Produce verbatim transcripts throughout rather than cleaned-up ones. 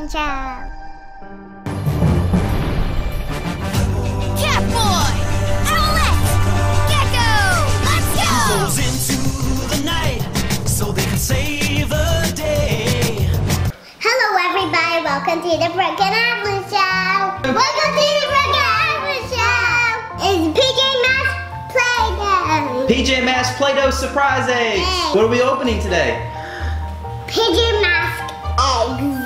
Franklin Show. Catboy! Owlette! Gecko! Let's go! Goes into the night so they can save the day. Hello everybody, welcome to the Brooke and Ashley Show. Welcome to the Brooke and Ashley Show. It's P J Masks Play-Doh. P J Masks Play-Doh surprise eggs. Hey. What are we opening today? P J Masks eggs.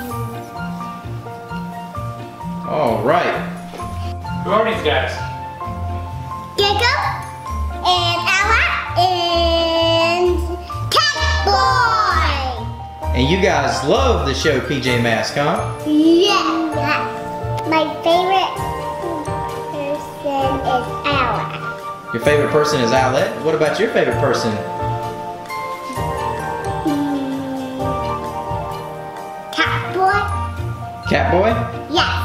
All right. Who are these guys? Gecko and Owlette and Catboy. And you guys love the show P J Masks, huh? Yeah. My favorite person is Owlette. Your favorite person is Owlette. What about your favorite person? Catboy? Catboy? Yes.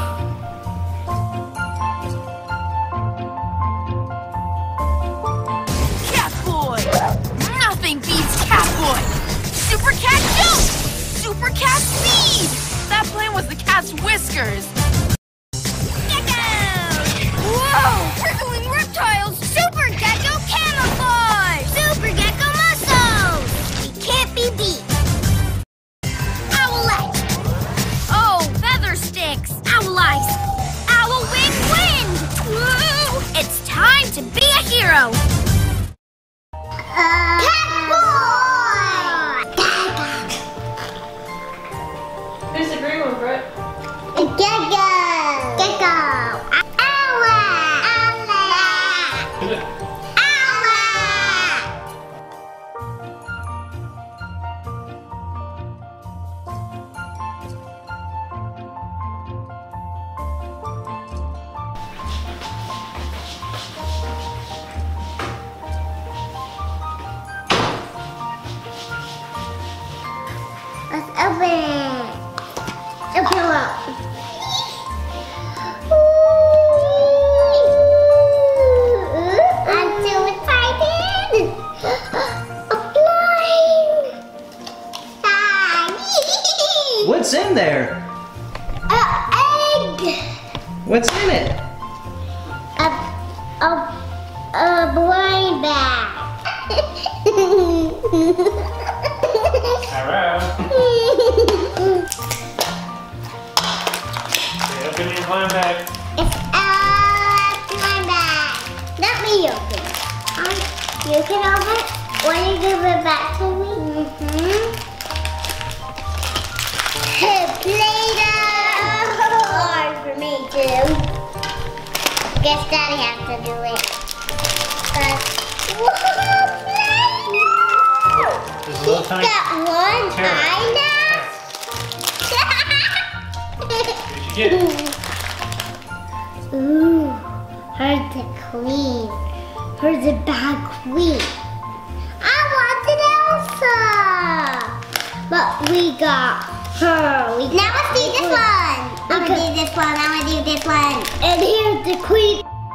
Catboy! Nothing beats Catboy! Super Cat Jump! Super Cat Speed! That plane was the cat's whiskers! Gecko! Whoa! Wriggling reptiles! Super Gecko Camouflage! Super Gecko Muscles! He can't be beat! Owlette! Oh, feather sticks! Owl eyes! Owl wing wind! Woo! It's time to be a hero! Uh, Catboy! Who's the green one, Brett? Gecko! Gecko! Owlette! Owlette! Owlette! Let's open it. Open it up. I'm so excited. A flying bag. What's in there? An egg. What's in it? A, a, a blind bag. Hello. Okay, open your blind bag. It's a blind bag. Let me open it. Um, you can open it. Want to give it back to me? Mm-hmm. Play-Doh! Hard for me too. Guess Daddy has to do it. But, whoa, Play-Doh! There's a little He's tiny got one carrot. eye now. What did you get? Ooh, hers the queen. Hers the bad queen. I wanted Elsa. But we got her. We now let's do this one. I'm gonna do this one. I'm gonna do this one. And here's the queen.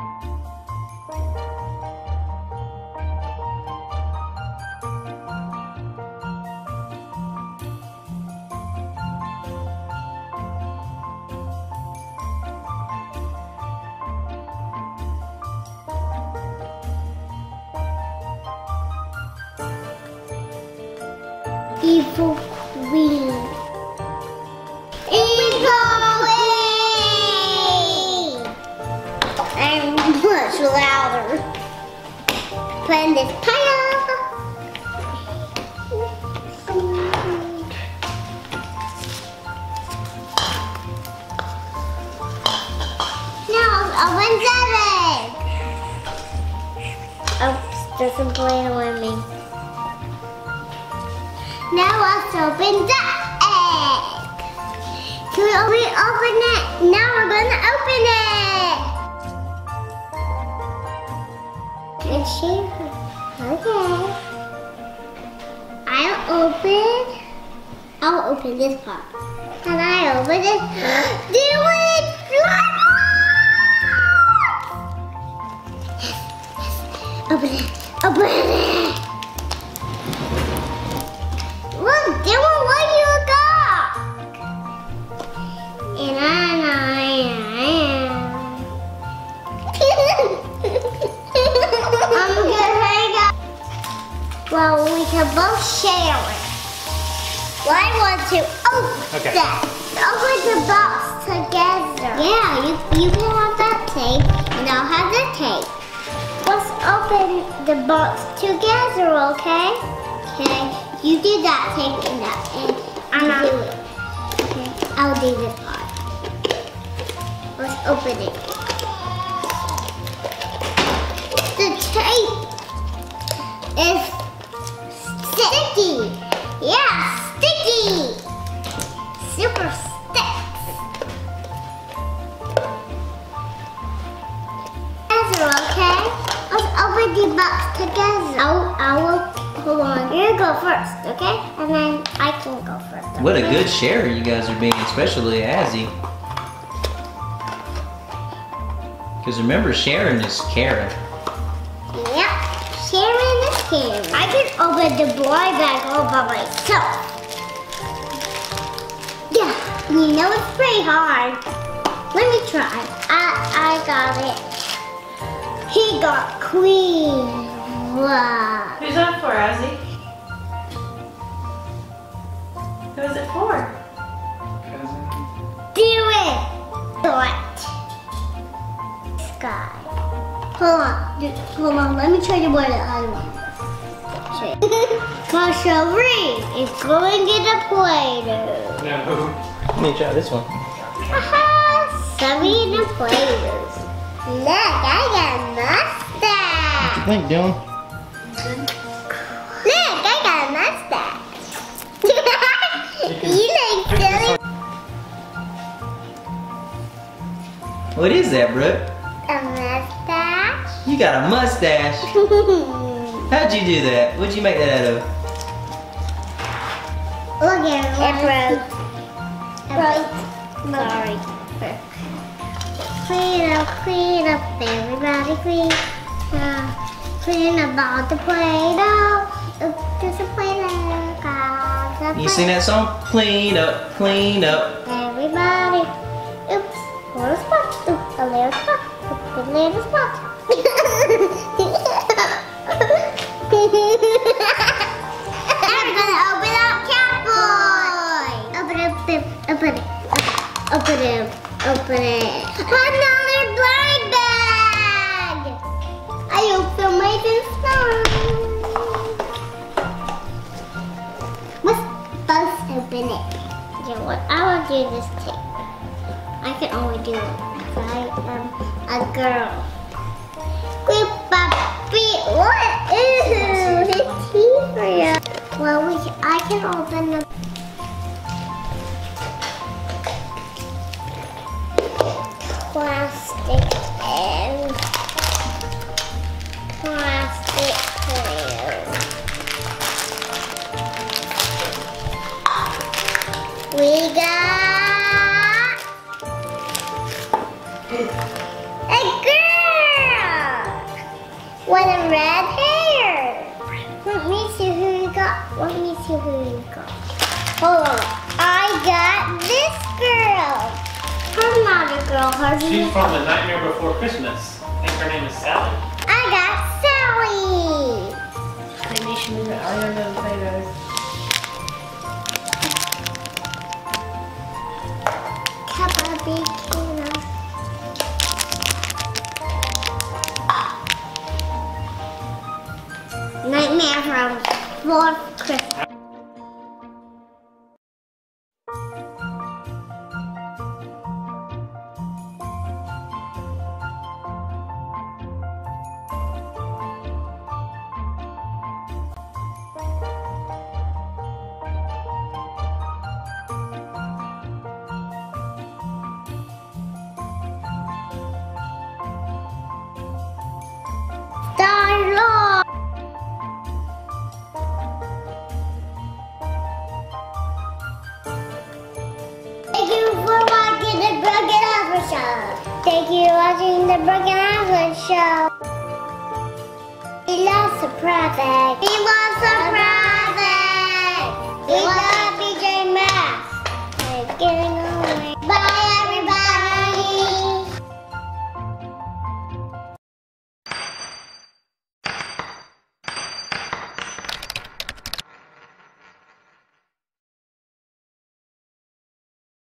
Evil queen. Evil queen! I'm much louder. Put in this pile. Now open seven. Oops, doesn't play with me. Now let's open the egg. So we open, open it. Now we're gonna open it. And share. Okay. I'll open. I'll open this part. And I open it. Do it! Yes, yes. Open it. Open it. Look, Dylan, what you got? Well, we can both share it. Well, I want to open Okay. that. Open the box together. Yeah, you, you can have that tape, and I'll have the tape. Let's open the box together, okay? Okay, you do that tape and that, and I'll do it. Okay, I'll do this part. Let's open it. The tape is sticky. Yeah, sticky. Super sticks. Together, okay? Let's open the box together. I'll, I will, hold on. You go first, okay? And then I can go first. What a okay? good sharer you guys are being, especially Azzy. Because remember, sharing is caring. Yep, sharing is caring. I can open the blind bag all by myself. Yeah, you know it's pretty hard. Let me try. I I got it. He got clean. Wow. Who's that for, Azzy? Who's it for? Do it. What? Sky. Hold on. Dude, hold on. Let me try to wear the other one. Kasha Reed is going to get a Play-Doh. No. Let me try this one. Haha, Sammy the Play-Dohs. Look, I got a mustache. Thank you, Dylan. Look, I got a mustache. You look silly. What is that, Brooke? A mustache? You got a mustache. How'd you do that? What'd you make that out of? Look at it. It broke. Sorry. Clean up, clean up, everybody clean up. Clean up all the Play-Doh. Oops, there's a Play-Doh. Got the You sing that song? Clean up, clean up. Everybody. Oops, a little spot. Oops, a little spot. Oops, a little spot. Now we're gonna open up Catboy. Open it, open it, open it, open it. Another blind bag. I opened my this one. Let's both open it. Okay, what I will do this tape. I can only do it because I am a girl. Beep, bop, beep. What? Ew, his teeth are out. Well, we can, I can open the plastic and plastic clear. We got a girl with a red hair. Let me see who you got. Let me see who you got. Hold on. I got this girl. Her not a girl. Her She's name- from The Nightmare Before Christmas. I think her name is Sally. I got Sally. Maybe she moved it. I don't know the Play-Dohs. Kappa Bikina. Nightmare from Fourth Christmas. Star-Lord. Thank you for watching the Brooke and Ashley Show. Thank you for watching the Brooke and Ashley Show. We love surprises.